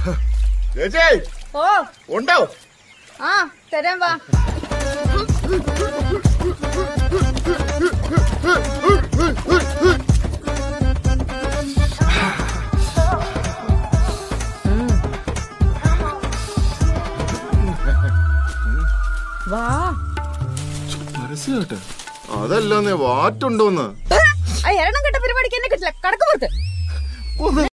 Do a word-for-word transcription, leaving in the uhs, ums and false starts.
ചേച്ചി ഓ ഉണ്ടോ? ആ തരാം വാ. വാ മനസ്സിലാട്ടെ അതല്ലെന്നേ വാറ്റുണ്ടോന്ന്. ആ എണ്ണം കെട്ട പരിപാടിക്ക് എന്നെ കിട്ടില്ല. കടക്കുപുറത്ത്